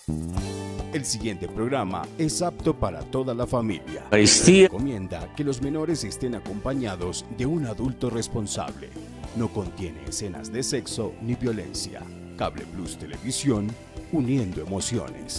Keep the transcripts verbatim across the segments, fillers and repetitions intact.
El siguiente programa es apto para toda la familia. Eucaristía. Recomienda que los menores estén acompañados de un adulto responsable. No contiene escenas de sexo ni violencia. Cable Plus Televisión, uniendo emociones.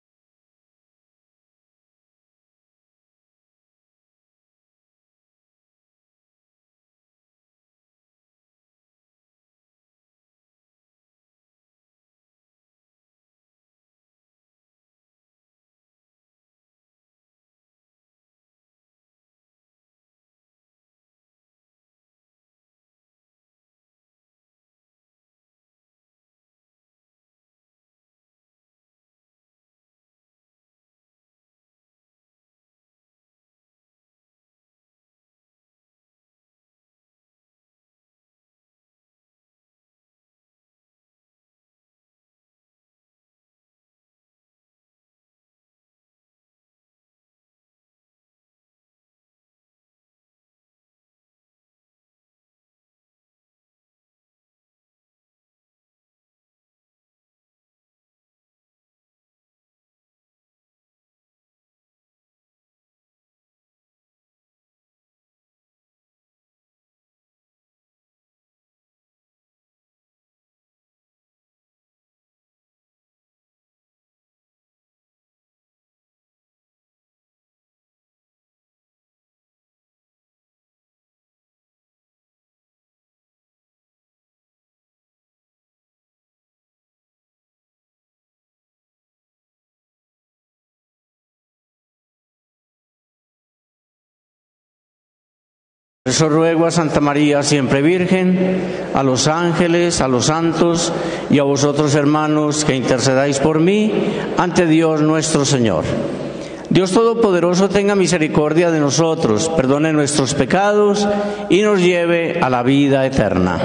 Por eso ruego a Santa María, siempre Virgen, a los ángeles, a los santos y a vosotros, hermanos, que intercedáis por mí ante Dios nuestro Señor. Dios Todopoderoso tenga misericordia de nosotros, perdone nuestros pecados y nos lleve a la vida eterna.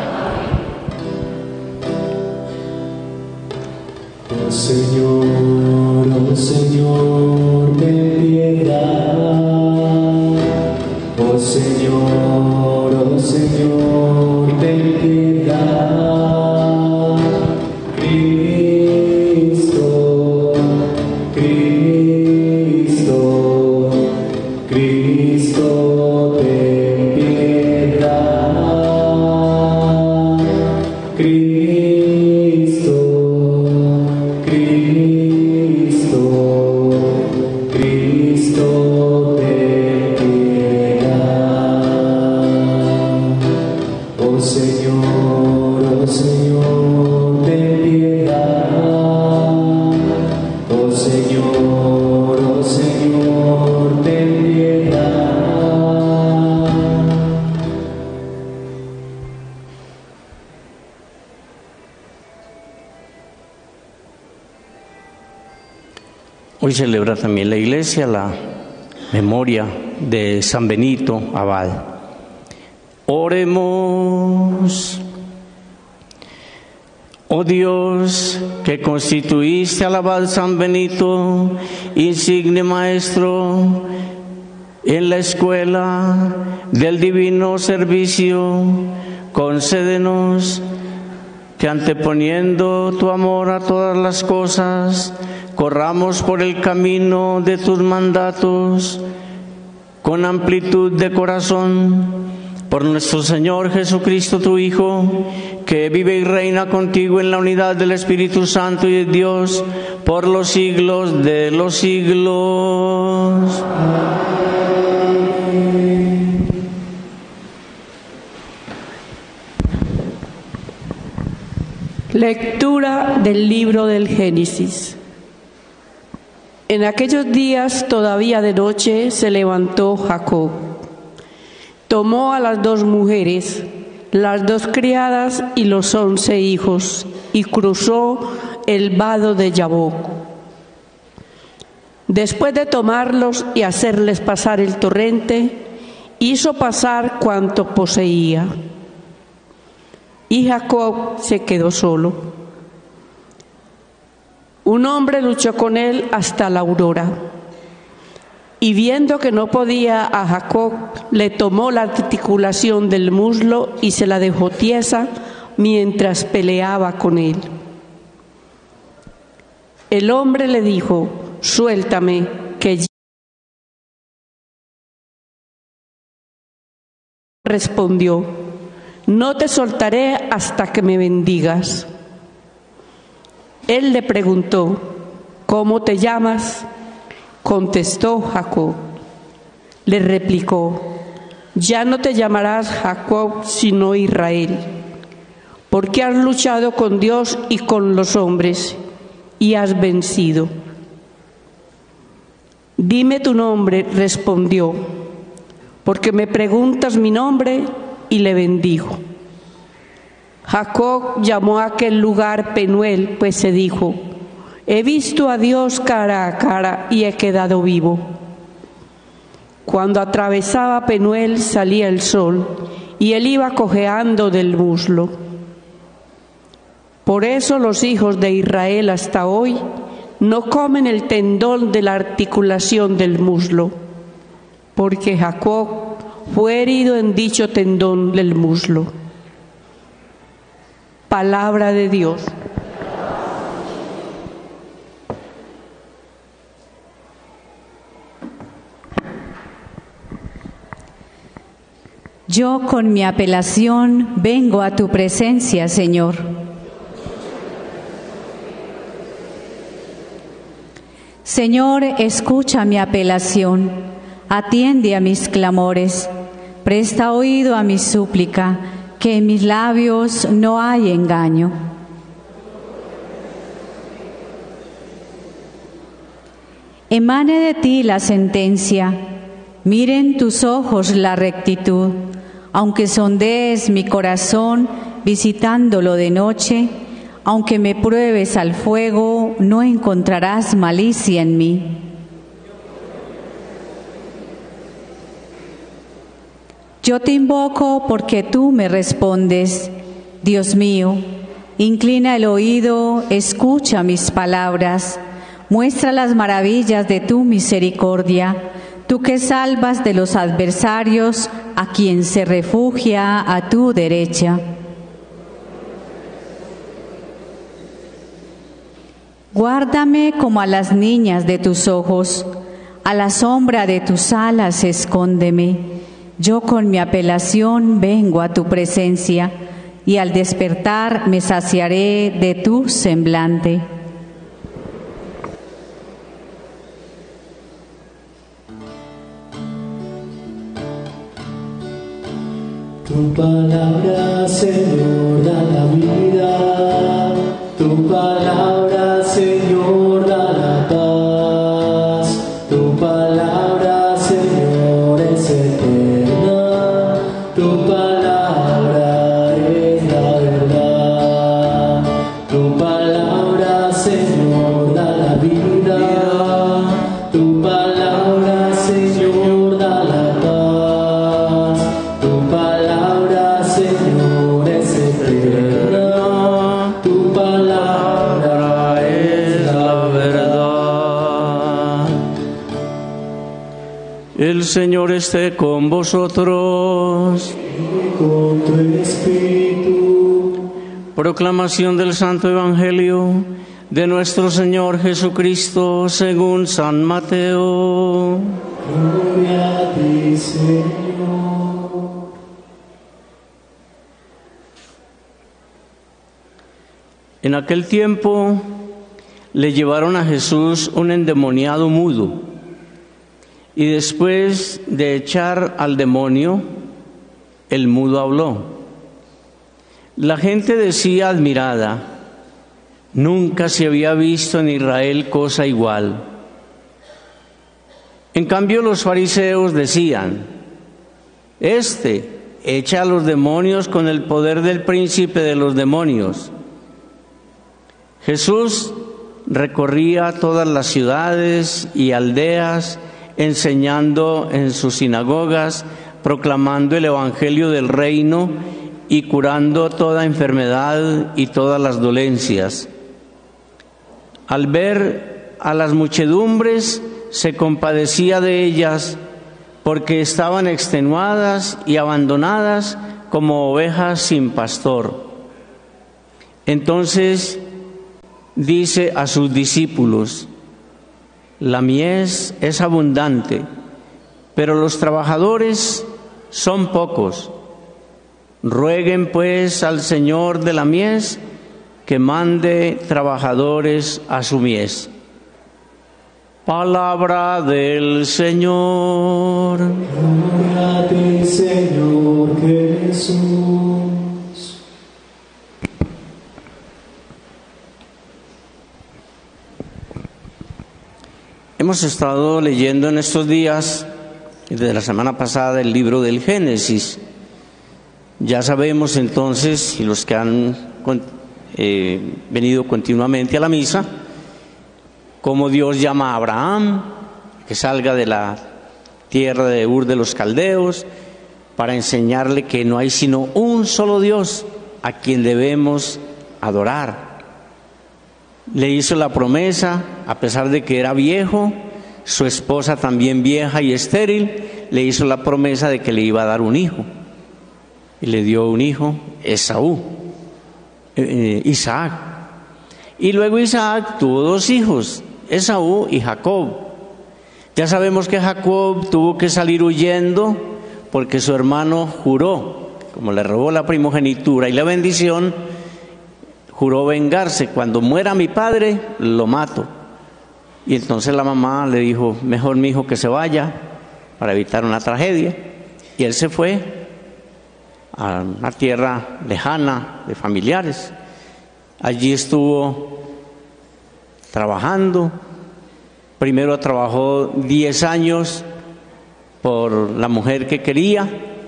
Oh Señor, oh Señor, ten piedad. Oh Señor, oh Señor, ten piedad. Cristo, Cristo, Cristo, ten piedad. Cristo, Cristo, Cristo, ten piedad. Oh Señor, oh Señor, ten piedad. Oh Señor, oh Señor, ten piedad. Hoy celebra también la Iglesia la memoria de San Benito Abad. Oremos. Oh Dios, que constituiste al Abad San Benito, insigne maestro en la escuela del divino servicio, concédenos que anteponiendo tu amor a todas las cosas, corramos por el camino de tus mandatos con amplitud de corazón, por nuestro Señor Jesucristo, tu Hijo, que vive y reina contigo en la unidad del Espíritu Santo y de Dios por los siglos de los siglos. Lectura del libro del Génesis. En aquellos días, todavía de noche, se levantó Jacob. Tomó a las dos mujeres, las dos criadas y los once hijos, y cruzó el vado de Yabok. Después de tomarlos y hacerles pasar el torrente, hizo pasar cuanto poseía. Y Jacob se quedó solo. Un hombre luchó con él hasta la aurora, y viendo que no podía a Jacob, le tomó la articulación del muslo y se la dejó tiesa mientras peleaba con él. El hombre le dijo: suéltame, que ya. Respondió: no te soltaré hasta que me bendigas. Él le preguntó: ¿cómo te llamas? Contestó Jacob. Le replicó: ya no te llamarás Jacob, sino Israel, porque has luchado con Dios y con los hombres, y has vencido. Dime tu nombre, respondió, porque me preguntas mi nombre, y le bendijo. Jacob llamó a aquel lugar Penuel, pues se dijo: he visto a Dios cara a cara y he quedado vivo. Cuando atravesaba Penuel salía el sol, y él iba cojeando del muslo. Por eso los hijos de Israel hasta hoy no comen el tendón de la articulación del muslo, porque Jacob fue herido en dicho tendón del muslo. Palabra de Dios. Yo con mi apelación vengo a tu presencia, Señor. Señor, escucha mi apelación, atiende a mis clamores, presta oído a mi súplica, que en mis labios no hay engaño. Emane de ti la sentencia, miren tus ojos la rectitud, aunque sondees mi corazón visitándolo de noche, aunque me pruebes al fuego, no encontrarás malicia en mí. Yo te invoco porque tú me respondes, Dios mío, inclina el oído, escucha mis palabras, muestra las maravillas de tu misericordia, tú que salvas de los adversarios a quien se refugia a tu derecha. Guárdame como a las niñas de tus ojos, a la sombra de tus alas escóndeme. Yo con mi apelación vengo a tu presencia, y al despertar me saciaré de tu semblante. Tu palabra, Señor, da la vida. Tu palabra, Señor, da la paz. Tu palabra, Señor, es eterna. Tu palabra es la verdad. Tu palabra, Señor, da la vida. Tu palabra, Señor, da la paz. Tu palabra, Señor, es eterna. Tu palabra es la verdad. El Señor esté con vosotros. Y con tu espíritu. Proclamación del Santo Evangelio de nuestro Señor Jesucristo según San Mateo. Gloria a ti, Señor. En aquel tiempo le llevaron a Jesús un endemoniado mudo, y después de echar al demonio, el mudo habló. La gente decía admirada: nunca se había visto en Israel cosa igual. En cambio los fariseos decían: este echa a los demonios con el poder del príncipe de los demonios. Jesús recorría todas las ciudades y aldeas, enseñando en sus sinagogas, proclamando el evangelio del reino y curando toda enfermedad y todas las dolencias. Al ver a las muchedumbres, se compadecía de ellas, porque estaban extenuadas y abandonadas como ovejas sin pastor. Entonces dice a sus discípulos: la mies es abundante, pero los trabajadores son pocos. Rueguen pues al Señor de la mies que mande trabajadores a su mies. Palabra del Señor. Gloria a ti, Señor Jesús. Hemos estado leyendo en estos días, desde la semana pasada, el libro del Génesis. Ya sabemos entonces, y los que han eh, venido continuamente a la misa, cómo Dios llama a Abraham, que salga de la tierra de Ur de los Caldeos, para enseñarle que no hay sino un solo Dios a quien debemos adorar. Le hizo la promesa, a pesar de que era viejo, su esposa también vieja y estéril, le hizo la promesa de que le iba a dar un hijo. Y le dio un hijo, Esaú, eh, Isaac. Y luego Isaac tuvo dos hijos, Esaú y Jacob. Ya sabemos que Jacob tuvo que salir huyendo porque su hermano juró, como le robó la primogenitura y la bendición, juró vengarse: cuando muera mi padre, lo mato. Y entonces la mamá le dijo: mejor mi hijo que se vaya, para evitar una tragedia. Y él se fue a una tierra lejana de familiares. Allí estuvo trabajando. Primero trabajó diez años por la mujer que quería,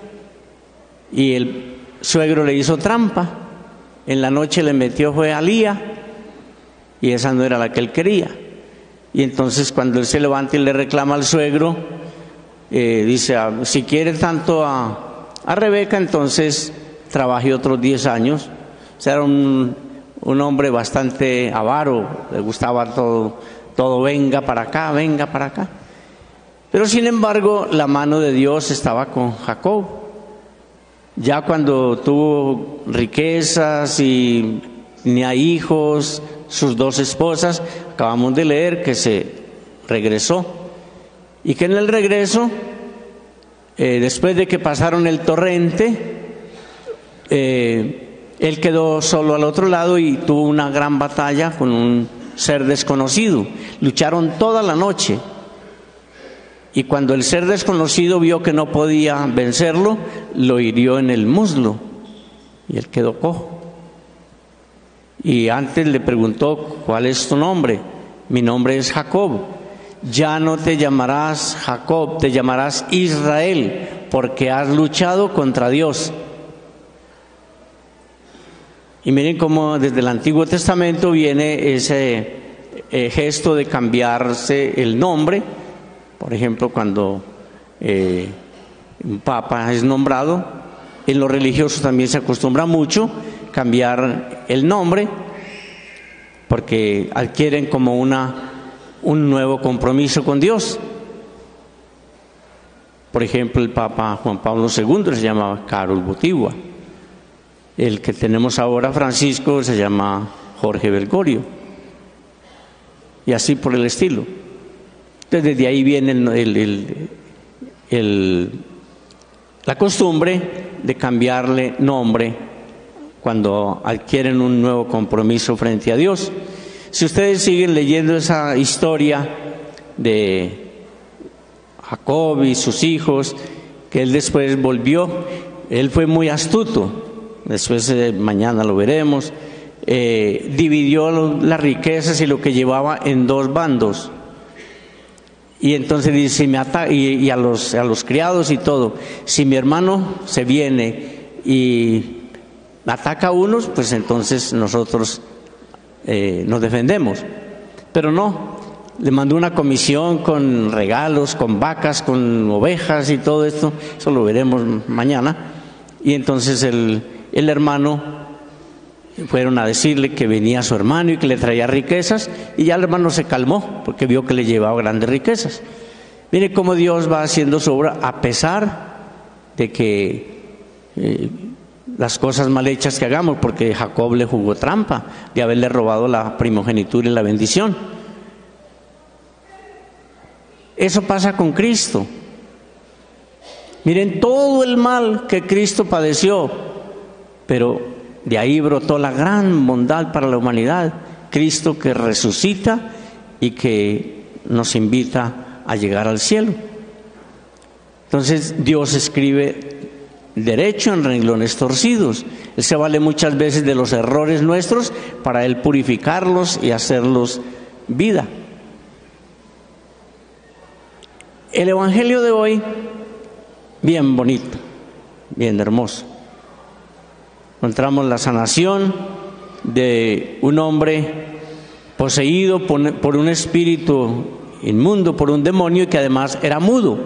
y el suegro le hizo trampa. En la noche le metió fue a Lía, y esa no era la que él quería. Y entonces cuando él se levanta y le reclama al suegro, eh, dice: si quiere tanto a A Rebeca, entonces trabajé otros diez años. O sea, era un, un hombre bastante avaro, le gustaba todo, todo venga para acá, venga para acá. Pero sin embargo, la mano de Dios estaba con Jacob. Ya cuando tuvo riquezas y tenía hijos, sus dos esposas, acabamos de leer que se regresó. Y que en el regreso, Eh, después de que pasaron el torrente, eh, él quedó solo al otro lado y tuvo una gran batalla con un ser desconocido. Lucharon toda la noche, y cuando el ser desconocido vio que no podía vencerlo, lo hirió en el muslo y él quedó cojo. Y antes le preguntó: ¿cuál es tu nombre? Mi nombre es Jacob. Ya no te llamarás Jacob, te llamarás Israel, porque has luchado contra Dios. Y miren cómo desde el Antiguo Testamento viene ese eh, gesto de cambiarse el nombre. Por ejemplo, cuando eh, un papa es nombrado, en los religiosos también se acostumbra mucho cambiar el nombre, porque adquieren como una un nuevo compromiso con Dios. Por ejemplo, el Papa Juan Pablo segundo se llamaba Karol Wojtyła. El que tenemos ahora, Francisco, se llama Jorge Bergoglio. Y así por el estilo. Entonces, desde ahí viene el, el, el, el, la costumbre de cambiarle nombre cuando adquieren un nuevo compromiso frente a Dios. Si ustedes siguen leyendo esa historia de Jacob y sus hijos, que él después volvió, él fue muy astuto, después eh, mañana lo veremos, eh, dividió lo, las riquezas y lo que llevaba en dos bandos. Y entonces dice: si me ata y, y a, los, a los criados y todo, si mi hermano se viene y ataca a unos, pues entonces nosotros Eh, nos defendemos. Pero no, le mandó una comisión con regalos, con vacas, con ovejas y todo esto. Eso lo veremos mañana. Y entonces el, el hermano, fueron a decirle que venía su hermano y que le traía riquezas, y ya el hermano se calmó porque vio que le llevaba grandes riquezas. Mire cómo Dios va haciendo su obra, a pesar de que eh, las cosas mal hechas que hagamos, porque Jacob le jugó trampa de haberle robado la primogenitura y la bendición. Eso pasa con Cristo. Miren todo el mal que Cristo padeció, pero de ahí brotó la gran bondad para la humanidad. Cristo que resucita y que nos invita a llegar al cielo. Entonces Dios escribe derecho en renglones torcidos. Él se vale muchas veces de los errores nuestros para Él purificarlos y hacerlos vida. El Evangelio de hoy, bien bonito, bien hermoso. Encontramos la sanación de un hombre poseído por un espíritu inmundo, por un demonio, y que además era mudo.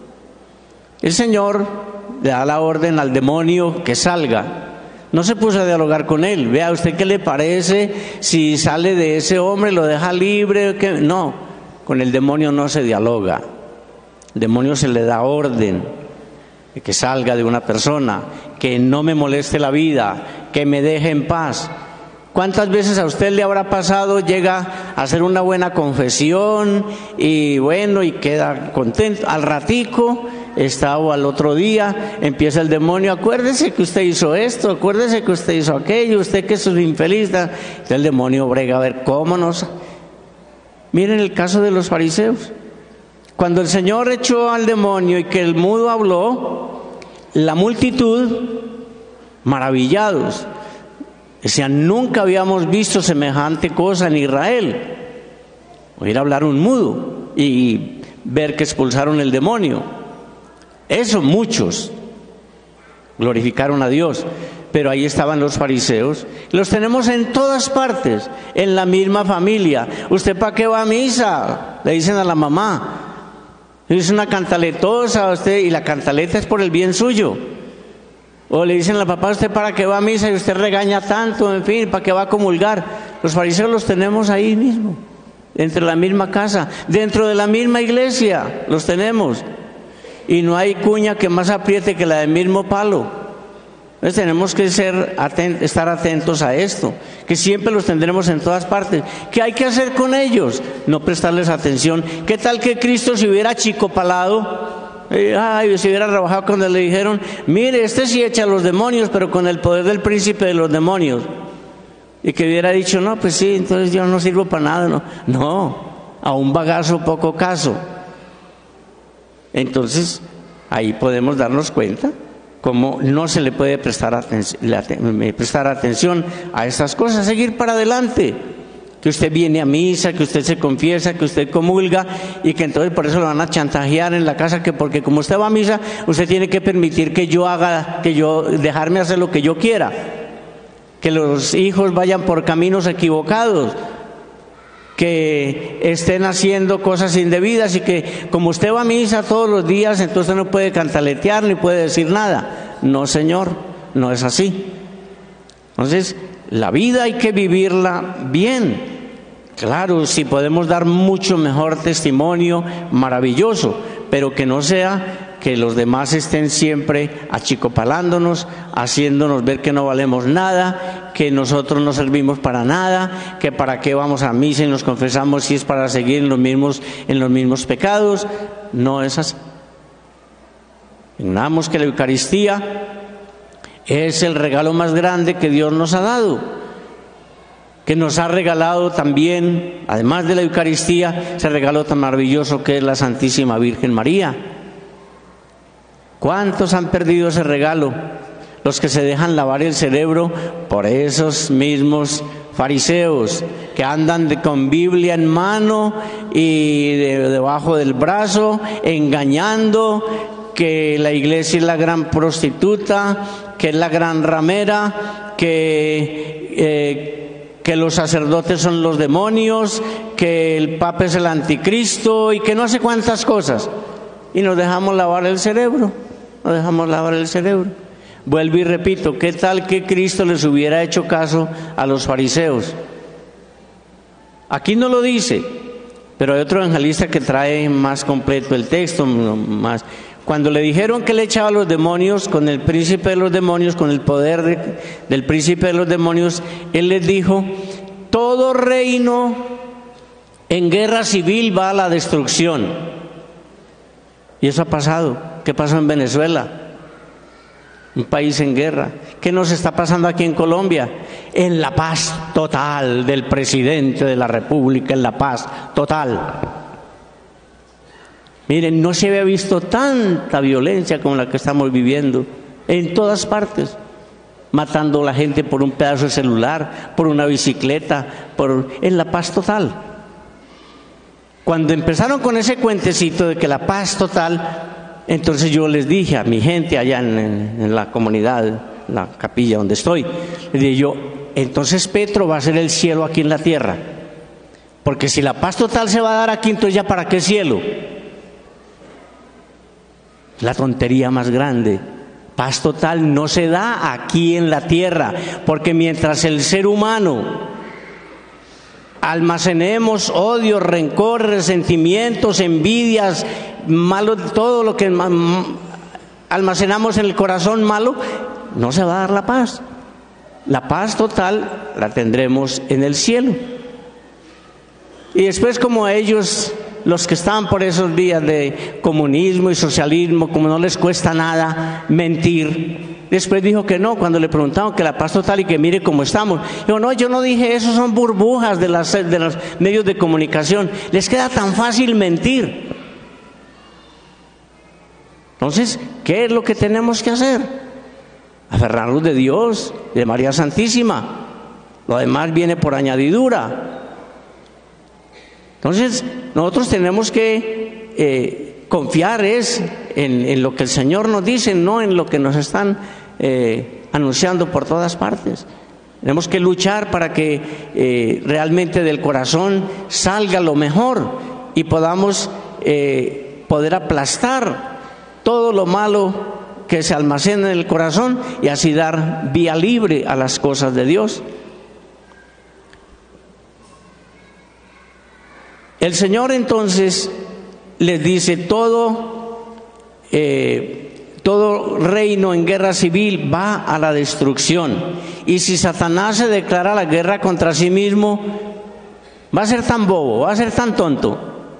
El Señor le da la orden al demonio que salga. No se puso a dialogar con él. Vea usted qué le parece si sale de ese hombre, lo deja libre. ¿Qué? No, con el demonio no se dialoga. El demonio se le da orden de que salga de una persona, que no me moleste la vida, que me deje en paz. ¿Cuántas veces a usted le habrá pasado, llega a hacer una buena confesión y bueno, y queda contento? Al ratico está, o al otro día empieza el demonio: acuérdese que usted hizo esto, acuérdese que usted hizo aquello, usted que es un infeliz. Entonces el demonio brega a ver cómo nos... Miren el caso de los fariseos. Cuando el Señor echó al demonio y que el mudo habló, la multitud, maravillados, decían: nunca habíamos visto semejante cosa en Israel. Oír hablar un mudo y ver que expulsaron el demonio. Eso muchos glorificaron a Dios. Pero ahí estaban los fariseos. Los tenemos en todas partes, en la misma familia. ¿Usted para qué va a misa?, le dicen a la mamá. Es una cantaletosa a usted, y la cantaleta es por el bien suyo. O le dicen a la papá: ¿usted para qué va a misa? Y usted regaña tanto, en fin, ¿para qué va a comulgar? Los fariseos los tenemos ahí mismo, dentro de la misma casa, dentro de la misma iglesia, los tenemos. Y no hay cuña que más apriete que la del mismo palo. Entonces tenemos que ser atent- estar atentos a esto, que siempre los tendremos en todas partes. ¿Qué hay que hacer con ellos? No prestarles atención. ¿Qué tal que Cristo se hubiera achicopalado? Eh, ay, se hubiera rebajado cuando le dijeron: mire, este sí echa a los demonios, pero con el poder del príncipe de los demonios. Y que hubiera dicho: no, pues sí, entonces yo no sirvo para nada. No, no, a un bagazo poco caso. Entonces ahí podemos darnos cuenta cómo no se le puede prestar, aten- prestar atención a estas cosas, seguir para adelante. Que usted viene a misa, que usted se confiesa, que usted comulga, y que entonces por eso lo van a chantajear en la casa, que porque como usted va a misa, usted tiene que permitir que yo haga, que yo, dejarme hacer lo que yo quiera, que los hijos vayan por caminos equivocados, que estén haciendo cosas indebidas, y que como usted va a misa todos los días, entonces no puede cantaletear ni puede decir nada. No, señor, no es así. Entonces, la vida hay que vivirla bien. Claro, si podemos dar mucho mejor testimonio, maravilloso, pero que no sea que los demás estén siempre achicopalándonos, haciéndonos ver que no valemos nada, que nosotros no servimos para nada, que para qué vamos a misa y nos confesamos si es para seguir en los mismos, en los mismos pecados. No es así. Entendamos que la Eucaristía es el regalo más grande que Dios nos ha dado, que nos ha regalado también, además de la Eucaristía, ese regalo tan maravilloso que es la Santísima Virgen María. ¿Cuántos han perdido ese regalo? Los que se dejan lavar el cerebro por esos mismos fariseos que andan de, con Biblia en mano y de, debajo del brazo, engañando que la iglesia es la gran prostituta, que es la gran ramera, que, eh, que los sacerdotes son los demonios, que el Papa es el anticristo y que no sé cuántas cosas. Y nos dejamos lavar el cerebro. No dejamos lavar el cerebro. Vuelvo y repito, ¿qué tal que Cristo les hubiera hecho caso a los fariseos? Aquí no lo dice, pero hay otro evangelista que trae más completo el texto, más. Cuando le dijeron que le echaba a los demonios, con el príncipe de los demonios, con el poder de, del príncipe de los demonios, él les dijo: todo reino en guerra civil va a la destrucción. Y eso ha pasado. ¿Qué pasó en Venezuela? Un país en guerra. ¿Qué nos está pasando aquí en Colombia? En la paz total del presidente de la República, en la paz total. Miren, no se había visto tanta violencia como la que estamos viviendo en todas partes, matando a la gente por un pedazo de celular, por una bicicleta, por en la paz total. Cuando empezaron con ese cuentecito de que la paz total, entonces yo les dije a mi gente allá en, en, en la comunidad, en la capilla donde estoy, les dije yo: entonces Petro va a ser el cielo aquí en la tierra, porque si la paz total se va a dar aquí, entonces ya para qué cielo. La tontería más grande. Paz total no se da aquí en la tierra, porque mientras el ser humano almacenemos odios, rencores, resentimientos, envidias, malo, todo lo que almacenamos en el corazón malo, no se va a dar la paz. La paz total la tendremos en el cielo. Y después, como a ellos, los que estaban por esos días de comunismo y socialismo, como no les cuesta nada mentir, después dijo que no, cuando le preguntaron que la paz total y que mire cómo estamos. Dijo: no, yo no dije eso, son burbujas de, las, de los medios de comunicación. Les queda tan fácil mentir. Entonces, ¿qué es lo que tenemos que hacer? Aferrarnos de Dios, de María Santísima. Lo demás viene por añadidura. Entonces, nosotros tenemos que eh, confiar es en, en lo que el Señor nos dice, no en lo que nos están eh, anunciando por todas partes. Tenemos que luchar para que eh, realmente del corazón salga lo mejor y podamos eh, poder aplastar todo lo malo que se almacena en el corazón y así dar vía libre a las cosas de Dios. El Señor entonces les dice: todo, eh, todo reino en guerra civil va a la destrucción. Y si Satanás se declara la guerra contra sí mismo, va a ser tan bobo, va a ser tan tonto.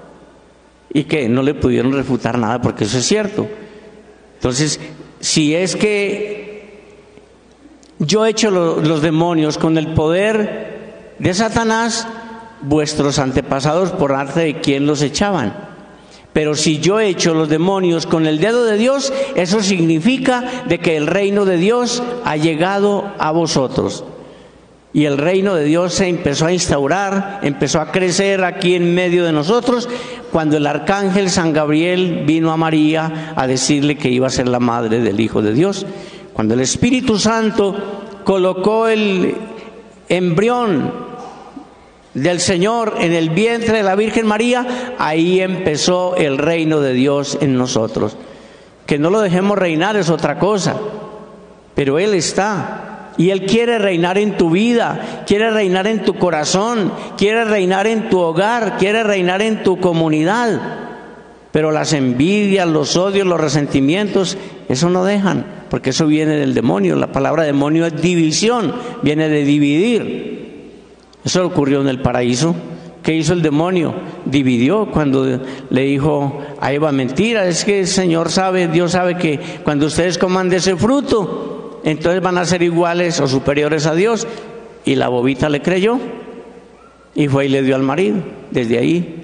Y que no le pudieron refutar nada, porque eso es cierto. Entonces, si es que yo he hecho lo, los demonios con el poder de Satanás, vuestros antepasados por arte de quién los echaban. Pero si yo he hecho los demonios con el dedo de Dios, eso significa de que el reino de Dios ha llegado a vosotros. Y el reino de Dios se empezó a instaurar, empezó a crecer aquí en medio de nosotros, cuando el arcángel San Gabriel vino a María a decirle que iba a ser la madre del Hijo de Dios. Cuando el Espíritu Santo colocó el embrión del Señor en el vientre de la Virgen María, ahí empezó el reino de Dios en nosotros. Que no lo dejemos reinar es otra cosa, pero Él está y Él quiere reinar en tu vida, quiere reinar en tu corazón, quiere reinar en tu hogar, quiere reinar en tu comunidad. Pero las envidias, los odios, los resentimientos, eso no dejan, porque eso viene del demonio. La palabra demonio es división, viene de dividir. Eso ocurrió en el paraíso. ¿Qué hizo el demonio? Dividió cuando le dijo a Eva: mentira, es que el Señor sabe, Dios sabe que cuando ustedes coman de ese fruto, entonces van a ser iguales o superiores a Dios. Y la bobita le creyó y fue y le dio al marido. Desde ahí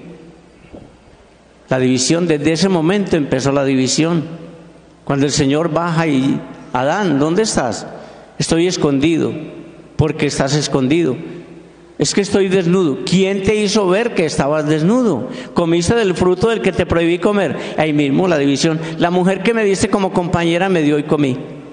la división, desde ese momento empezó la división. Cuando el Señor baja y: Adán, ¿dónde estás? Estoy escondido. ¿Por qué estás escondido? Es que estoy desnudo. ¿Quién te hizo ver que estabas desnudo? Comiste del fruto del que te prohibí comer. Ahí mismo la división. La mujer que me diste como compañera me dio y comí.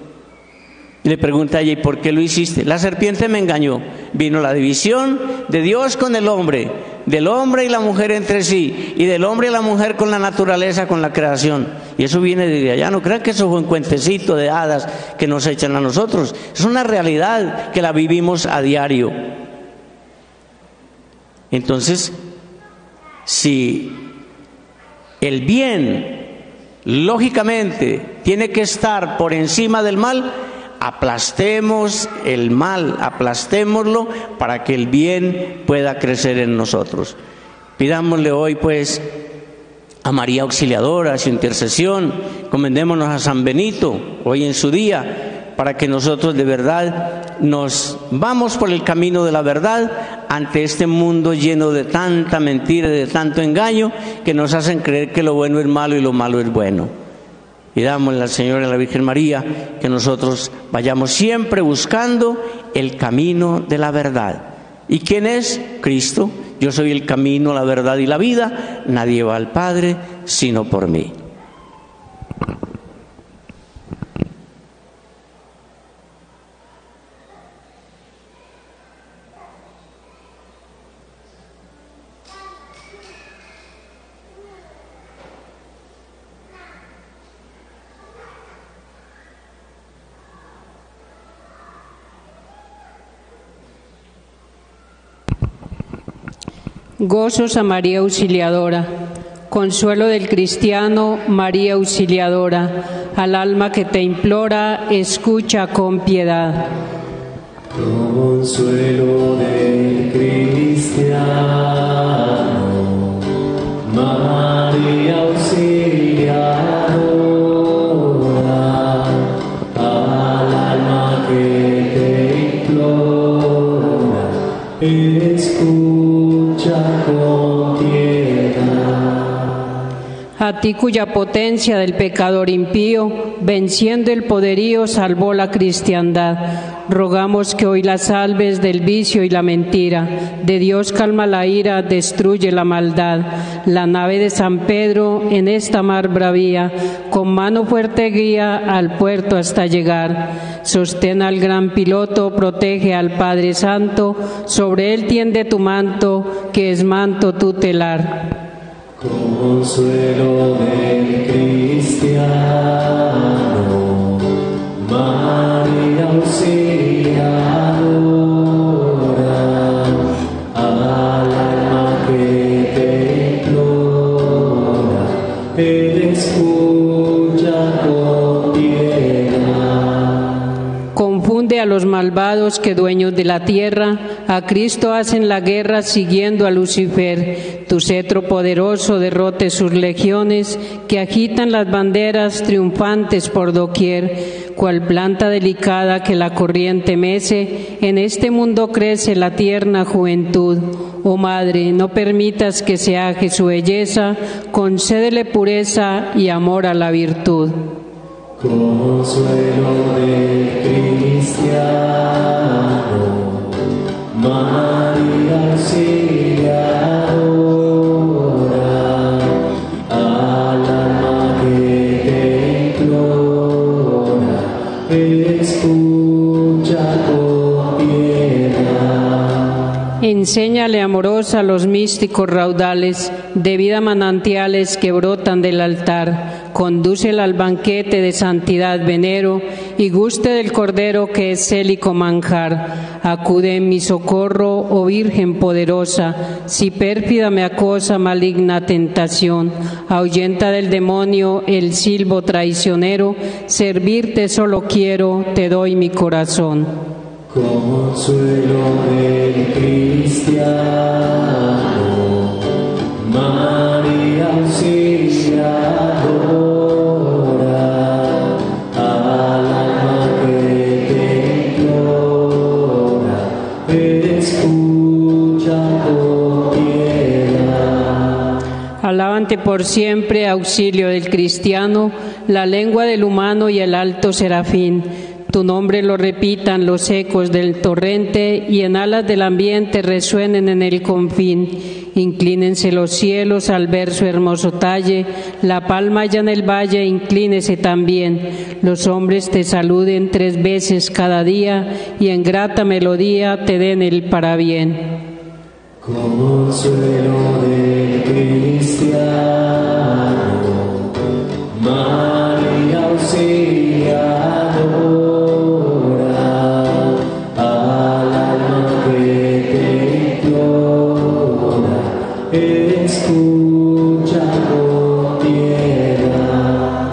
Y le pregunta a ella: ¿y por qué lo hiciste? La serpiente me engañó. Vino la división de Dios con el hombre, del hombre y la mujer entre sí, y del hombre y la mujer con la naturaleza, con la creación. Y eso viene de allá. No crean que eso fue un cuentecito de hadas que nos echan a nosotros. Es una realidad que la vivimos a diario. Entonces, si el bien lógicamente tiene que estar por encima del mal, aplastemos el mal, aplastémoslo para que el bien pueda crecer en nosotros. Pidámosle hoy pues a María Auxiliadora su intercesión, encomendémonos a San Benito hoy en su día, para que nosotros de verdad nos vamos por el camino de la verdad ante este mundo lleno de tanta mentira y de tanto engaño que nos hacen creer que lo bueno es malo y lo malo es bueno. Pidámosle al Señor y a la Virgen María que nosotros vayamos siempre buscando el camino de la verdad. ¿Y quién es? Cristo. Yo soy el camino, la verdad y la vida. Nadie va al Padre sino por mí. Gozos a María Auxiliadora, consuelo del cristiano, María Auxiliadora, al alma que te implora, escucha con piedad. Consuelo del cristiano, María Auxiliadora, al alma que te implora, escucha con piedad. A ti cuya potencia del pecador impío, venciendo el poderío, salvó la cristiandad. Rogamos que hoy la salves del vicio y la mentira. De Dios calma la ira, destruye la maldad. La nave de San Pedro en esta mar bravía, con mano fuerte guía al puerto hasta llegar. Sostén al gran piloto, protege al Padre Santo, sobre él tiende tu manto, que es manto tutelar. Consuelo del cristiano, María Auxiliadora, al alma que te implora, escucha con piedad. Confunde a los malvados que dueños de la tierra, a Cristo hacen la guerra siguiendo a Lucifer. Tu cetro poderoso derrote sus legiones, que agitan las banderas triunfantes por doquier. Cual planta delicada que la corriente mece, en este mundo crece la tierna juventud. Oh Madre, no permitas que se aje su belleza, concédele pureza y amor a la virtud. Consuelo del cristiano, María Auxiliadora, al alma que te implora, escucha con piedad. Enséñale amorosa los místicos raudales de vida manantiales que brotan del altar. Condúcela al banquete de santidad venero y guste del cordero que es célico manjar. Acude en mi socorro, oh Virgen poderosa, si pérfida me acosa maligna tentación. Ahuyenta del demonio el silbo traicionero, servirte solo quiero, te doy mi corazón. Consuelo del cristiano, María Auxiliadora, al alma que te implora, escucha con piedad. Alabante por siempre, auxilio del cristiano, la lengua del humano y el alto serafín. Tu nombre lo repitan los ecos del torrente y en alas del ambiente resuenen en el confín. Inclínense los cielos al ver su hermoso talle, la palma allá en el valle inclínese también. Los hombres te saluden tres veces cada día y en grata melodía te den el parabién. Consuelo del cristiano, María Auxiliadora, al alma que te implora, escucha con piedad.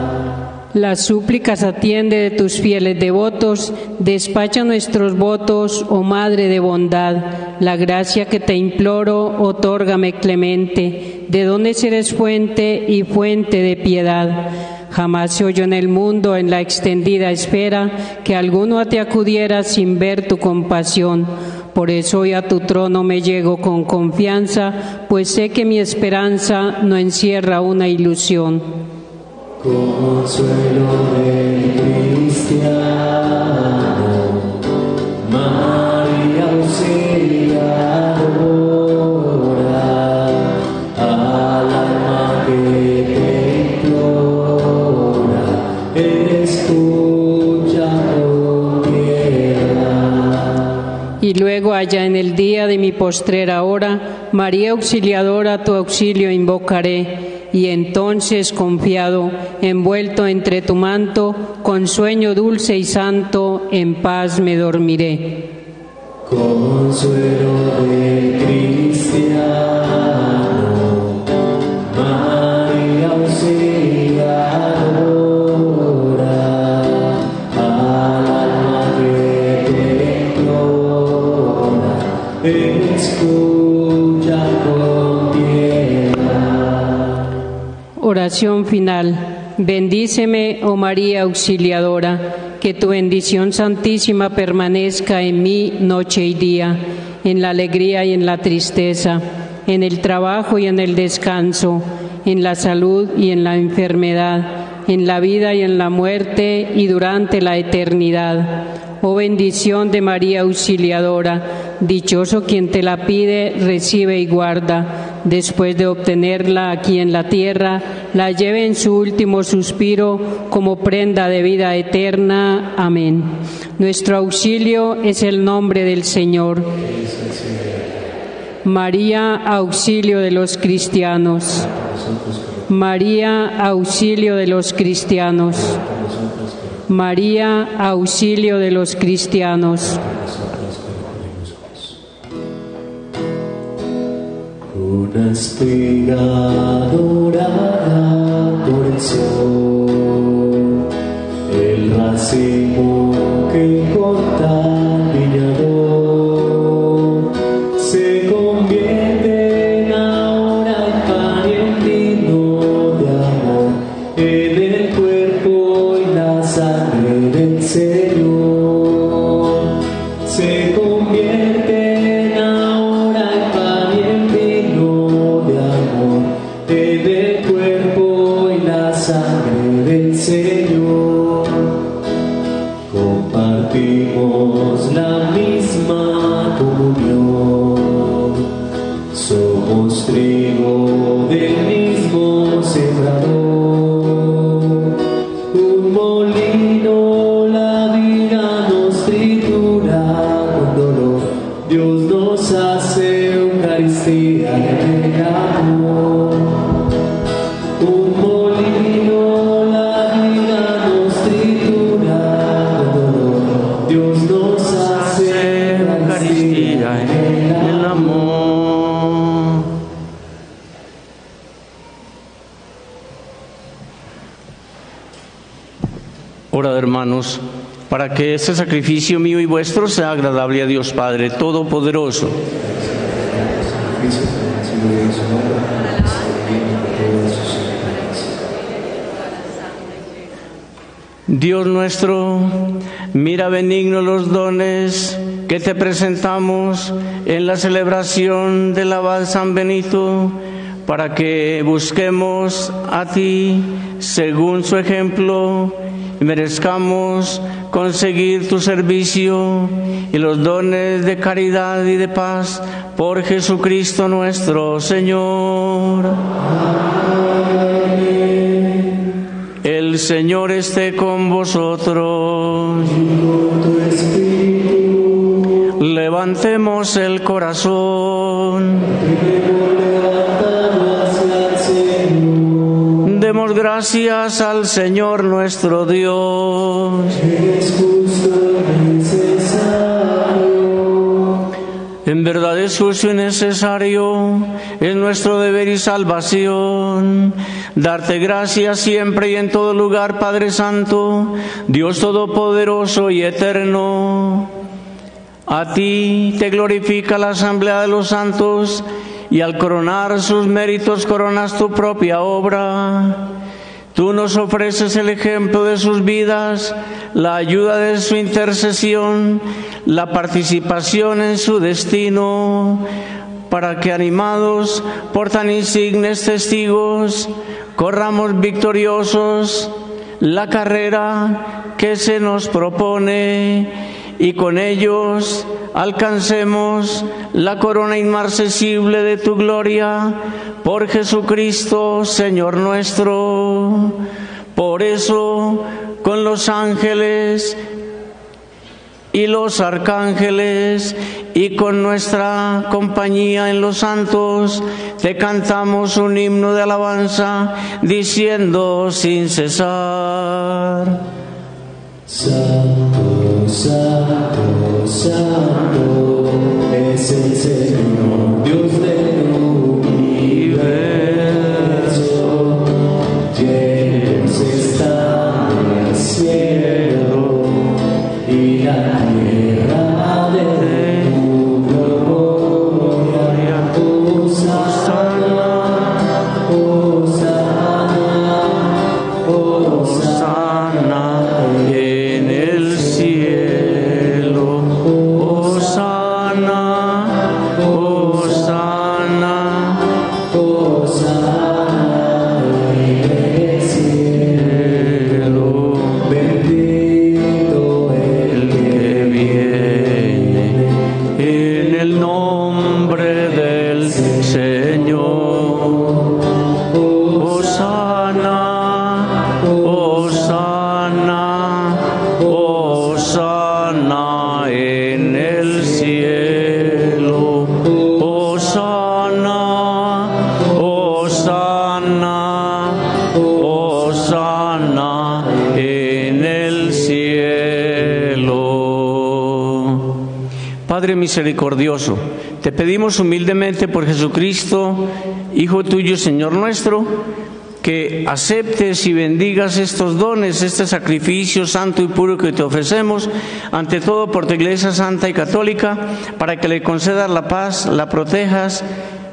súplicas atiende de tus fieles devotos, despacha nuestros votos, oh Madre de bondad. La gracia que te imploro, otórgame clemente, de dones eres fuente y fuente de piedad. Jamás se oyó en el mundo, en la extendida esfera, que alguno te acudiera sin ver tu compasión. Por eso hoy a tu trono me llego con confianza, pues sé que mi esperanza no encierra una ilusión. Consuelo del cristiano, María auxiliadora, al alma que te implora, escucha con piedad. Y luego allá en el día de mi postrera hora, María auxiliadora, tu auxilio invocaré. Y entonces, confiado, envuelto entre tu manto, con sueño dulce y santo, en paz me dormiré. Consuelo del cristiano, María auxiliadora, al alma que te implora, escucha con piedad. Oración final. Bendíceme, oh María auxiliadora, que tu bendición santísima permanezca en mí noche y día, en la alegría y en la tristeza, en el trabajo y en el descanso, en la salud y en la enfermedad, en la vida y en la muerte y durante la eternidad. Oh bendición de María auxiliadora, dichoso quien te la pide, recibe y guarda. Después de obtenerla aquí en la tierra, la lleve en su último suspiro como prenda de vida eterna. Amén. Nuestro auxilio es el nombre del Señor. María, auxilio de los cristianos. María, auxilio de los cristianos. María, auxilio de los cristianos. Una espiga dorada por el sol, el racimo que corta el viñador, se convierte ahora en pan y en vino de amor, en el cuerpo y la sangre del Señor. Se convierte ahora en pan y en vino de amor, en el cuerpo y la sangre del Señor. Compartimos la misma comunión, somos trigo del mismo sembrador. Un molino la vida nos tritura con dolor, Dios nos hace Eucaristía en el amor. Un molino la vida nos tritura con dolor, Dios nos hace Eucaristía en el amor. Orad, hermanos, para que este sacrificio mío y vuestro sea agradable a Dios Padre Todopoderoso. Dios nuestro, mira benigno los dones que te presentamos en la celebración del Abad San Benito, para que busquemos a ti según su ejemplo y merezcamos conseguir tu servicio y los dones de caridad y de paz por Jesucristo nuestro Señor. Amén. El Señor esté con vosotros. Levantemos el corazón. Demos gracias al Señor nuestro Dios. Es justo y necesario. En verdad es justo y necesario, es nuestro deber y salvación, darte gracias siempre y en todo lugar, Padre Santo, Dios Todopoderoso y Eterno. A ti te glorifica la Asamblea de los Santos, y al coronar sus méritos coronas tu propia obra. Tú nos ofreces el ejemplo de sus vidas, la ayuda de su intercesión, la participación en su destino, para que, animados por tan insignes testigos, corramos victoriosos la carrera que se nos propone, y con ellos alcancemos la corona inmarcesible de tu gloria, por Jesucristo, Señor nuestro. Por eso, con los ángeles y los arcángeles, y con nuestra compañía en los santos, te cantamos un himno de alabanza, diciendo sin cesar: Santo, santo, santo, es el Señor, Dios del universo. Llenos están el cielo y la tierra de tu gloria. Hosana, Hosana, Hosana en el cielo. Hosana, Hosana, Hosana en el cielo. Bendito el que viene en el nombre del Señor. Hosana, Hosana, Hosana en el cielo. Hosana, Hosana, Hosana en el cielo. Padre misericordioso, te pedimos humildemente por Jesucristo, Hijo tuyo, Señor nuestro, que aceptes y bendigas estos dones, este sacrificio santo y puro que te ofrecemos, ante todo por tu Iglesia Santa y Católica, para que le concedas la paz, la protejas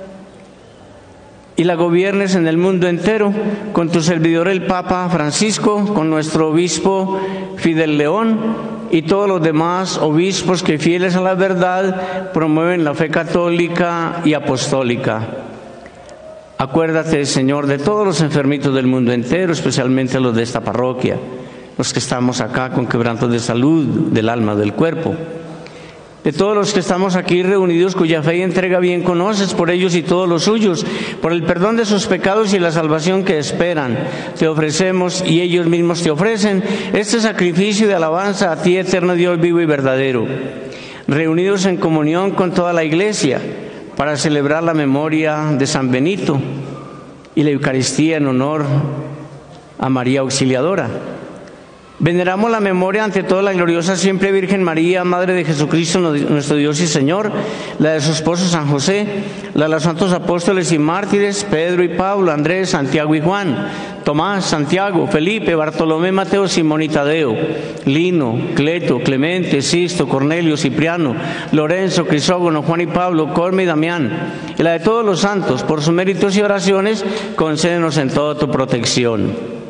y la gobiernes en el mundo entero, con tu servidor el Papa Francisco, con nuestro obispo Fidel León y todos los demás obispos que, fieles a la verdad, promueven la fe católica y apostólica. Acuérdate, Señor, de todos los enfermitos del mundo entero, especialmente los de esta parroquia, los que estamos acá con quebrantos de salud, del alma, del cuerpo. De todos los que estamos aquí reunidos, cuya fe y entrega bien conoces, por ellos y todos los suyos, por el perdón de sus pecados y la salvación que esperan, te ofrecemos y ellos mismos te ofrecen este sacrificio de alabanza a ti, eterno Dios vivo y verdadero, reunidos en comunión con toda la Iglesia, para celebrar la memoria de San Benito y la Eucaristía en honor a María Auxiliadora. Veneramos la memoria ante toda la gloriosa siempre Virgen María, Madre de Jesucristo, nuestro Dios y Señor, la de su esposo San José, la de los santos apóstoles y mártires, Pedro y Pablo, Andrés, Santiago y Juan, Tomás, Santiago, Felipe, Bartolomé, Mateo, Simón y Tadeo, Lino, Cleto, Clemente, Sisto, Cornelio, Cipriano, Lorenzo, Crisógono, Juan y Pablo, Colme y Damián, y la de todos los santos, por sus méritos y oraciones, concédenos en toda tu protección.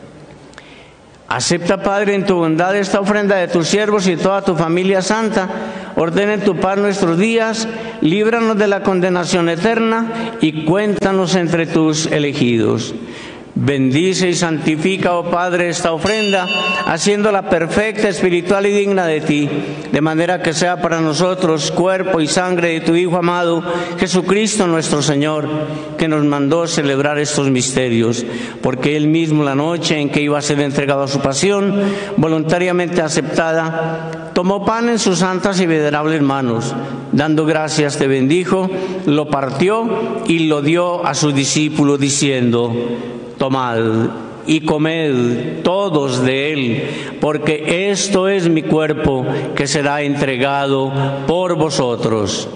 Acepta, Padre, en tu bondad esta ofrenda de tus siervos y toda tu familia santa. Ordena en tu paz nuestros días, líbranos de la condenación eterna y cuéntanos entre tus elegidos. Bendice y santifica, oh Padre, esta ofrenda, haciéndola perfecta, espiritual y digna de ti, de manera que sea para nosotros cuerpo y sangre de tu Hijo amado, Jesucristo nuestro Señor, que nos mandó celebrar estos misterios, porque Él mismo, la noche en que iba a ser entregado a su pasión, voluntariamente aceptada, tomó pan en sus santas y venerables manos, dando gracias te bendijo, lo partió y lo dio a sus discípulos, diciendo: tomad y comed todos de él, porque esto es mi cuerpo que será entregado por vosotros.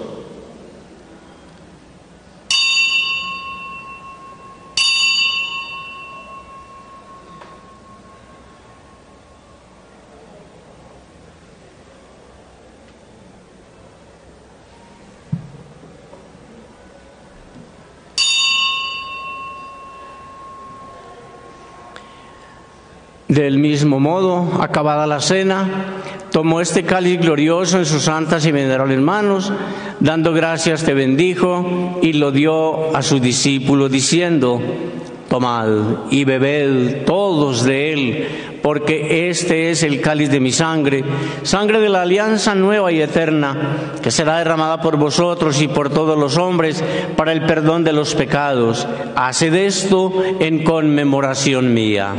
Del mismo modo, acabada la cena, tomó este cáliz glorioso en sus santas y venerables manos, dando gracias te bendijo y lo dio a sus discípulos diciendo: tomad y bebed todos de él, porque este es el cáliz de mi sangre, sangre de la alianza nueva y eterna, que será derramada por vosotros y por todos los hombres para el perdón de los pecados. Haced esto en conmemoración mía.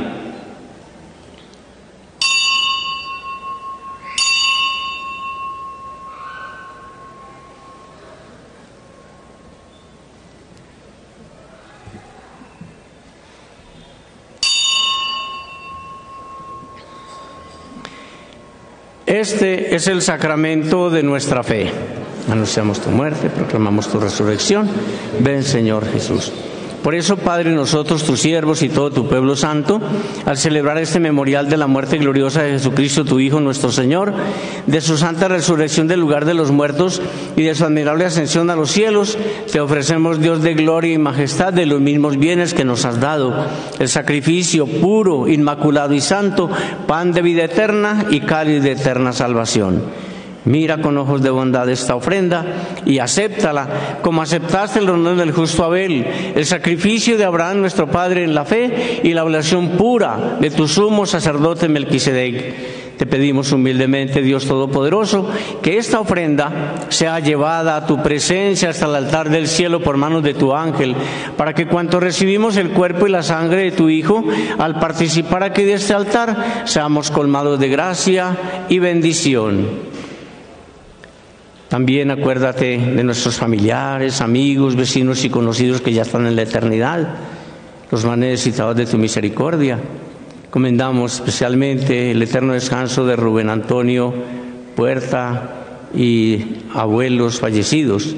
Este es el sacramento de nuestra fe. Anunciamos tu muerte, proclamamos tu resurrección. Ven, Señor Jesús. Por eso, Padre, nosotros, tus siervos y todo tu pueblo santo, al celebrar este memorial de la muerte gloriosa de Jesucristo, tu Hijo, nuestro Señor, de su santa resurrección del lugar de los muertos y de su admirable ascensión a los cielos, te ofrecemos, Dios de gloria y majestad, de los mismos bienes que nos has dado, el sacrificio puro, inmaculado y santo, pan de vida eterna y cáliz de eterna salvación. Mira con ojos de bondad esta ofrenda y acéptala, como aceptaste el honor del justo Abel, el sacrificio de Abraham nuestro Padre en la fe y la oración pura de tu sumo sacerdote Melquisedec. Te pedimos humildemente, Dios Todopoderoso, que esta ofrenda sea llevada a tu presencia hasta el altar del cielo por manos de tu ángel, para que cuanto recibimos el cuerpo y la sangre de tu Hijo, al participar aquí de este altar, seamos colmados de gracia y bendición. También acuérdate de nuestros familiares, amigos, vecinos y conocidos que ya están en la eternidad, los más necesitados de tu misericordia. Comendamos especialmente el eterno descanso de Rubén Antonio Puerta y abuelos fallecidos,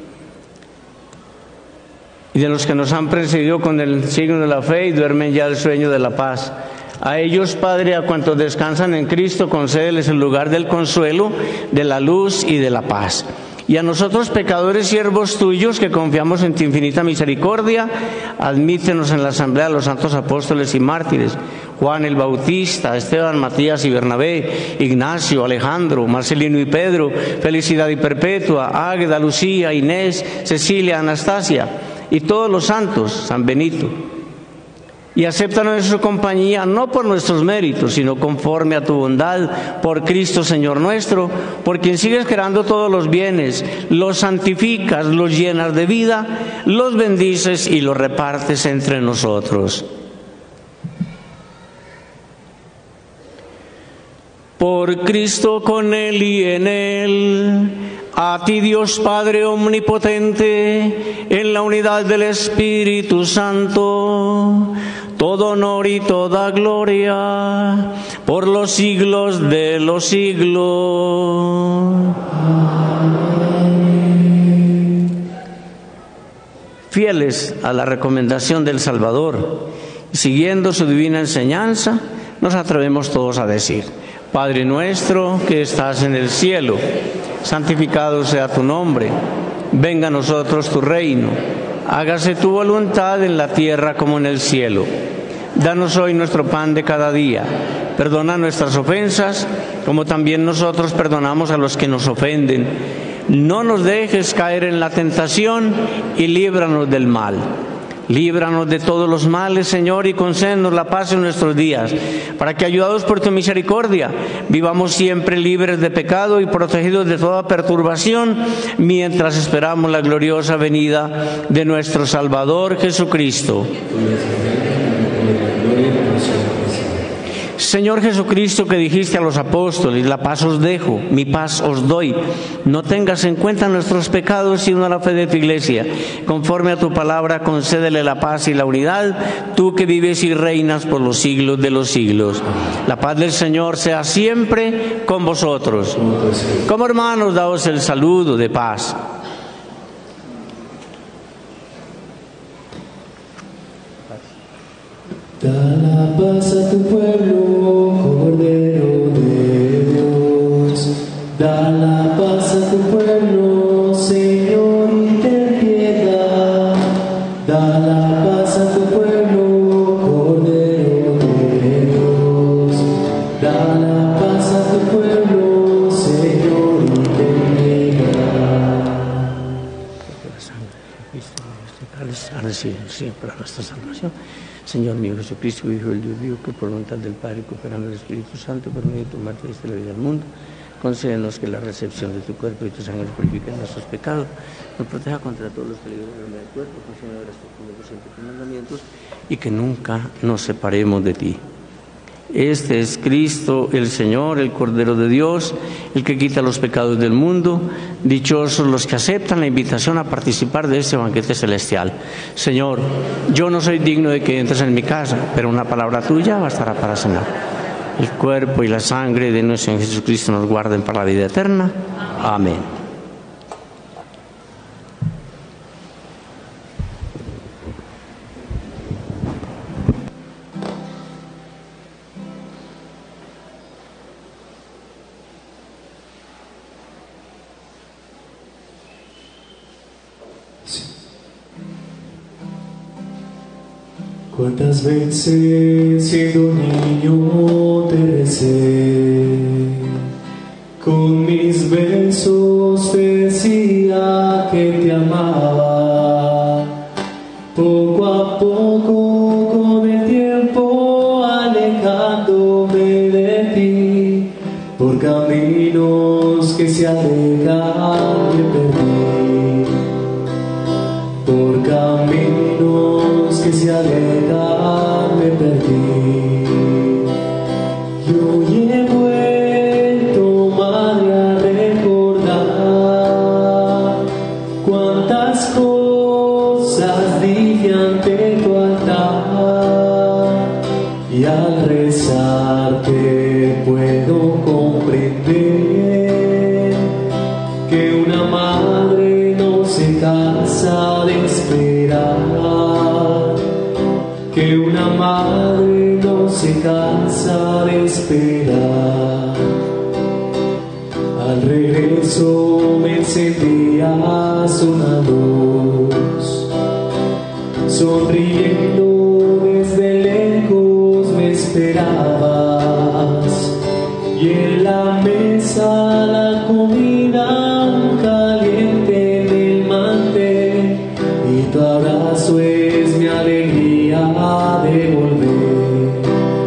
y de los que nos han precedido con el signo de la fe y duermen ya el sueño de la paz. A ellos, Padre, a cuantos descansan en Cristo, concédeles el lugar del consuelo, de la luz y de la paz. Y a nosotros, pecadores, siervos tuyos, que confiamos en tu infinita misericordia, admítenos en la asamblea de los santos apóstoles y mártires, Juan el Bautista, Esteban, Matías y Bernabé, Ignacio, Alejandro, Marcelino y Pedro, Felicidad y Perpetua, Águeda, Lucía, Inés, Cecilia, Anastasia, y todos los santos, San Benito. Y acéptanos en su compañía, no por nuestros méritos, sino conforme a tu bondad, por Cristo Señor nuestro, por quien sigues creando todos los bienes, los santificas, los llenas de vida, los bendices y los repartes entre nosotros. Por Cristo, con Él y en Él, a ti Dios Padre omnipotente, en la unidad del Espíritu Santo, todo honor y toda gloria, por los siglos de los siglos. Fieles a la recomendación del Salvador, siguiendo su divina enseñanza, nos atrevemos todos a decir: Padre nuestro que estás en el cielo, santificado sea tu nombre, venga a nosotros tu reino, hágase tu voluntad en la tierra como en el cielo. Danos hoy nuestro pan de cada día, perdona nuestras ofensas, como también nosotros perdonamos a los que nos ofenden. No nos dejes caer en la tentación y líbranos del mal. Líbranos de todos los males, Señor, y concédenos la paz en nuestros días, para que, ayudados por tu misericordia, vivamos siempre libres de pecado y protegidos de toda perturbación, mientras esperamos la gloriosa venida de nuestro Salvador Jesucristo. Señor Jesucristo, que dijiste a los apóstoles: la paz os dejo, mi paz os doy. No tengas en cuenta nuestros pecados, sino la fe de tu Iglesia. Conforme a tu palabra, concédele la paz y la unidad, tú que vives y reinas por los siglos de los siglos. La paz del Señor sea siempre con vosotros. Como hermanos, daos el saludo de paz. Da la paz a tu pueblo, Cordero de Dios. Da la paz a tu pueblo, Señor, y ten piedad. Da la paz a tu pueblo, Cordero de Dios. recibe siempre para nuestra salvación. Señor mío Jesucristo, Hijo del Dios vivo, que por voluntad del Padre, cooperando el Espíritu Santo, por medio de tu muerte y la vida del mundo, concédenos que la recepción de tu cuerpo y tu sangre purifiquen nuestros pecados, nos proteja contra todos los peligros del cuerpo, concédenos las costumbres siempre tus mandamientos, y que nunca nos separemos de ti. Este es Cristo, el Señor, el Cordero de Dios, el que quita los pecados del mundo. Dichosos los que aceptan la invitación a participar de este banquete celestial. Señor, yo no soy digno de que entres en mi casa, pero una palabra tuya bastará para sanar. El cuerpo y la sangre de nuestro Señor Jesucristo nos guarden para la vida eterna. Amén. Cuántas veces siendo niño te recé, con mis besos te decía que te amaba. Poco a poco con el tiempo alejándome de ti, por caminos que se alejan me perdí, por caminos que se alejan me perdí. Y hoy he vuelto, madre, a recordar cuántas cosas dije ante tu altar, y al rezarte puedo comprender que una madre no se cansa de esperar, que una madre no se cansa de esperar. Al regreso me encendías una luz, sonriendo desde lejos me esperabas, y en la mesa la comida caliente en el mantel, y tu abrazo es mi alegría de volver,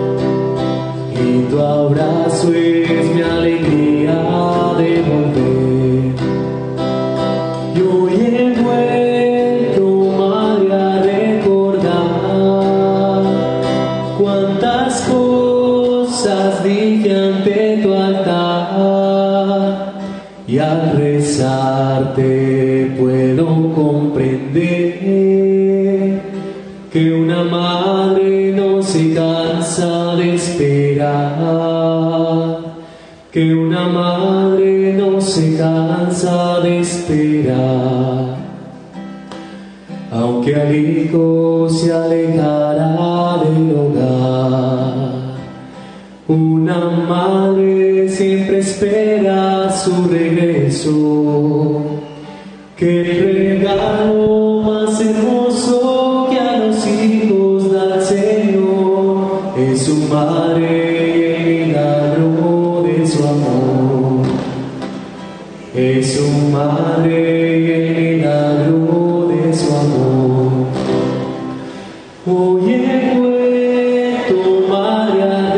y tu abrazo es mi alegría de volver. Y hoy he vuelto, madre, a recordar cuántas cosas dije ante tu altar, y al rezarte puedo comprender que una madre no se cansa de esperar, que una madre no se cansa de esperar. Aunque el hijo se alejará del hogar, una madre siempre espera su regreso, que el regalo más hermoso que a los hijos da el Señor es su madre y el milagro de su amor, es su madre y el milagro de su amor. Hoy he vuelto, madre, a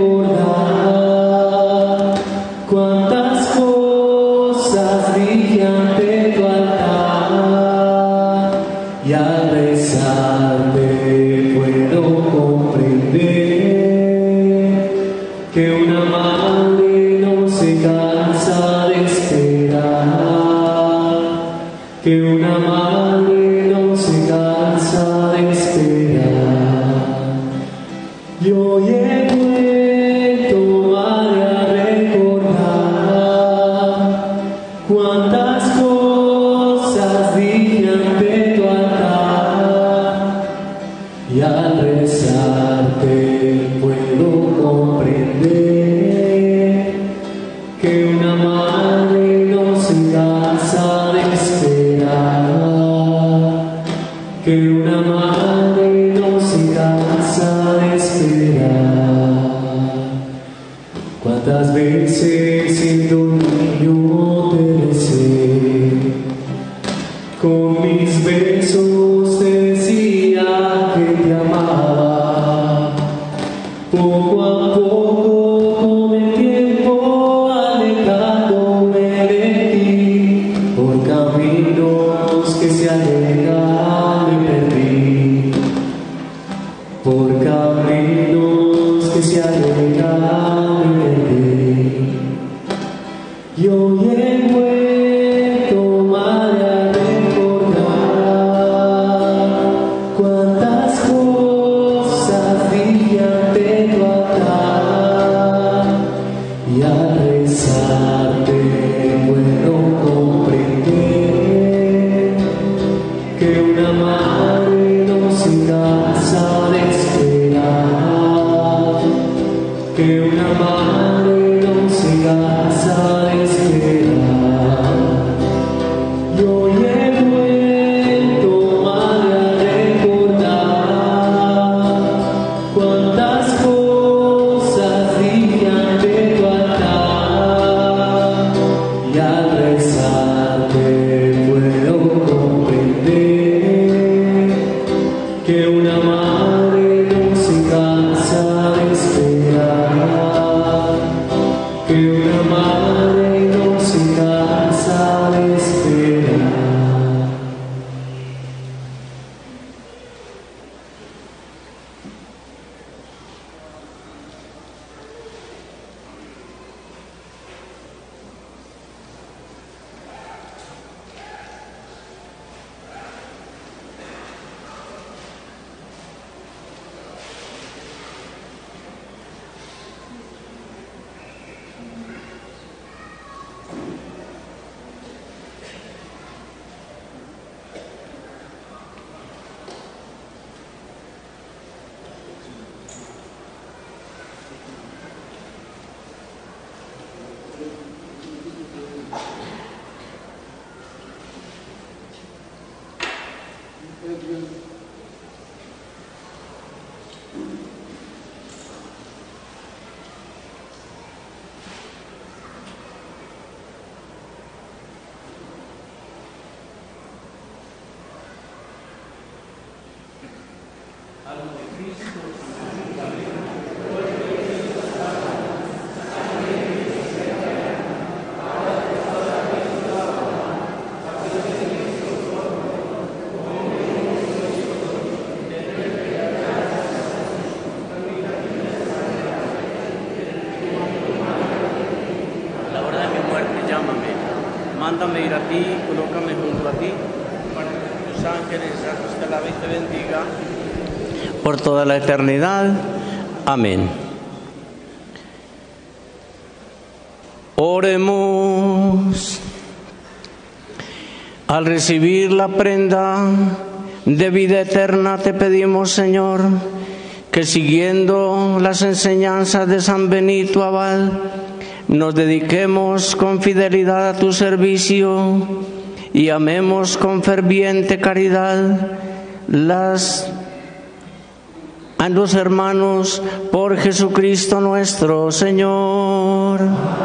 recordar cuántas cosas dije ante tu altar, y al rezarte puedo comprender que una madre no se cansa de esperar, que una madre no se cansa de esperar. Y hoy he vuelto, madre, a recordar cuántas cosas dije ante tu altar, y al rezarte puedo comprender que una madre no se cansa de esperar, que una madre no se cansa de esperar. Cuántas veces siendo un niño te besé, con mis besarte puedo comprender que una madre no se cansa de esperar, que una madre no se cansa de esperar. Mándame ir a ti, colócame junto a ti, para que tus ángeles te alaben y te bendiga por toda la eternidad. Amén. Oremos. Al recibir la prenda de vida eterna te pedimos, Señor, que siguiendo las enseñanzas de San Benito Abad, nos dediquemos con fidelidad a tu servicio y amemos con ferviente caridad las, a los hermanos por Jesucristo nuestro Señor.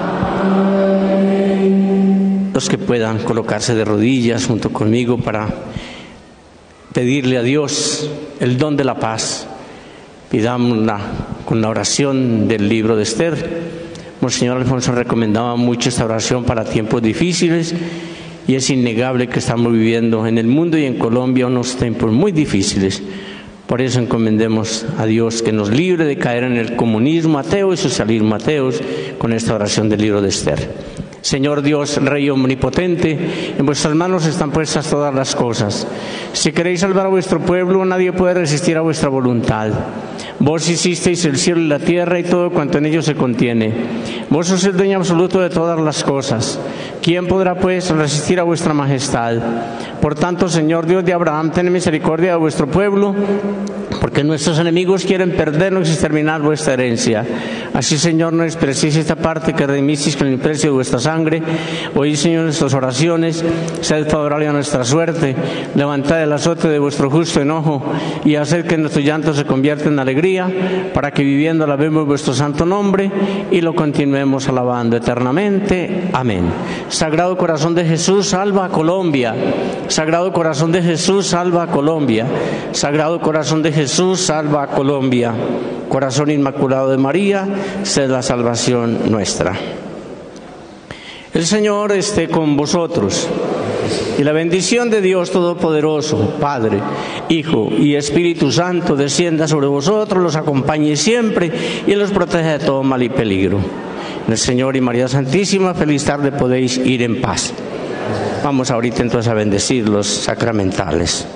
Amén. Los que puedan colocarse de rodillas junto conmigo para pedirle a Dios el don de la paz. Pidámosla con la oración del libro de Esther. Monseñor Alfonso recomendaba mucho esta oración para tiempos difíciles y es innegable que estamos viviendo en el mundo y en Colombia unos tiempos muy difíciles. Por eso encomendemos a Dios que nos libre de caer en el comunismo ateo y socialismo ateos con esta oración del libro de Esther. Señor Dios, Rey omnipotente, en vuestras manos están puestas todas las cosas. Si queréis salvar a vuestro pueblo, nadie puede resistir a vuestra voluntad. Vos hicisteis el cielo y la tierra y todo cuanto en ellos se contiene. Vos sois el dueño absoluto de todas las cosas. ¿Quién podrá, pues, resistir a vuestra majestad? Por tanto, Señor Dios de Abraham, ten misericordia de vuestro pueblo, porque nuestros enemigos quieren perdernos y exterminar vuestra herencia. Así, Señor, no despreciéis esta parte que redimisteis con el precio de vuestra sangre. Oíd, Señor, nuestras oraciones, sed favorable a nuestra suerte. Levantad el azote de vuestro justo enojo y haced que nuestro llanto se convierta en alegría, para que viviendo alabemos vuestro santo nombre y lo continuemos alabando eternamente. Amén. Sagrado Corazón de Jesús, salva a Colombia. Sagrado Corazón de Jesús, salva a Colombia. Sagrado Corazón de Jesús, salva a Colombia. Corazón Inmaculado de María, sed la salvación nuestra. El Señor esté con vosotros. Y la bendición de Dios Todopoderoso, Padre, Hijo y Espíritu Santo, descienda sobre vosotros, los acompañe siempre y los proteja de todo mal y peligro. El Señor y María Santísima, feliz tarde, podéis ir en paz. Vamos ahorita entonces a bendecir los sacramentales.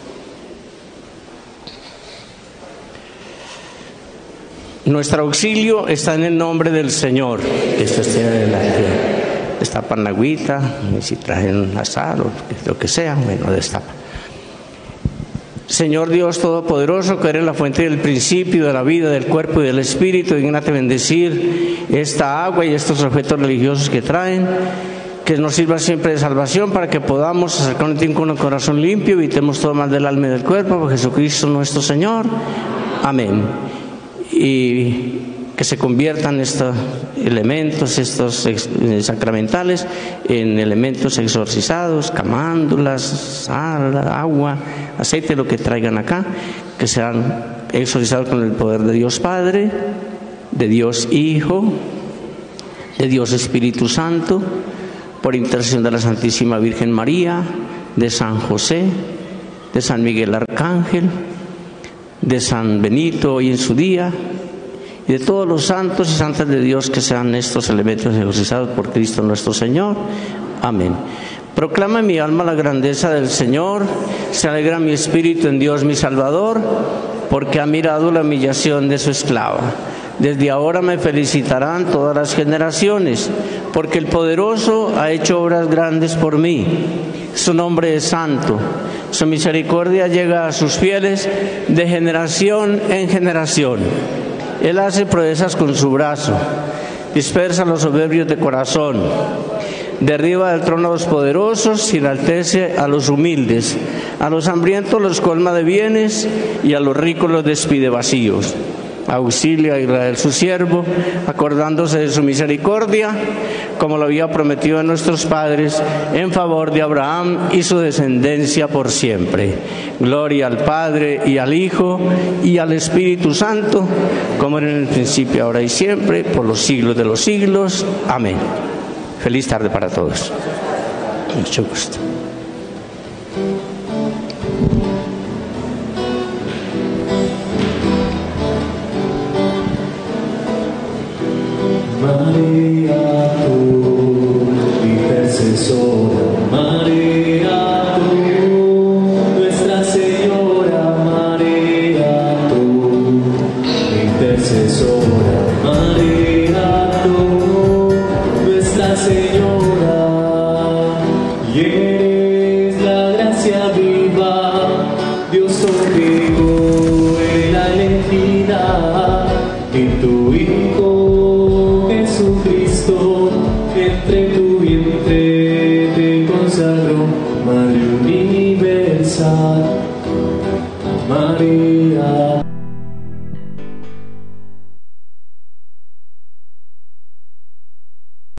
Nuestro auxilio está en el nombre del Señor. Esto está en la destapan la agüita, y si traen la sal o lo que sea, bueno, destapa. Señor Dios Todopoderoso, que eres la fuente del principio, de la vida, del cuerpo y del espíritu, dignate bendecir esta agua y estos objetos religiosos que traen, que nos sirva siempre de salvación para que podamos acercarnos a ti con un corazón limpio, evitemos todo mal del alma y del cuerpo, por Jesucristo nuestro Señor. Amén. Y que se conviertan estos elementos, estos sacramentales, en elementos exorcizados, camándulas, sal, agua, aceite, lo que traigan acá, que sean exorcizados con el poder de Dios Padre, de Dios Hijo, de Dios Espíritu Santo, por intercesión de la Santísima Virgen María, de San José, de San Miguel Arcángel, de San Benito hoy en su día, y de todos los santos y santas de Dios, que sean estos elementos exorcizados por Cristo nuestro Señor. Amén. Proclama mi alma la grandeza del Señor, se alegra mi espíritu en Dios mi Salvador, porque ha mirado la humillación de su esclava. Desde ahora me felicitarán todas las generaciones, porque el Poderoso ha hecho obras grandes por mí. Su nombre es santo, su misericordia llega a sus fieles de generación en generación. Él hace proezas con su brazo, dispersa a los soberbios de corazón, derriba del trono a los poderosos y enaltece a los humildes. A los hambrientos los colma de bienes y a los ricos los despide vacíos. Auxilia a Israel su siervo, acordándose de su misericordia, como lo había prometido a nuestros padres, en favor de Abraham y su descendencia por siempre. Gloria al Padre y al Hijo y al Espíritu Santo, como era en el principio, ahora y siempre, por los siglos de los siglos. Amén. Feliz tarde para todos. Mucho gusto. María, tú, intercesora, María, tú, Nuestra Señora, María, tú, intercesora, María, tú, Nuestra Señora, y eres la gracia viva, Dios contigo en la elegida, en tu Hijo Jesucristo, entre tu vientre te consagro, Madre universal, María.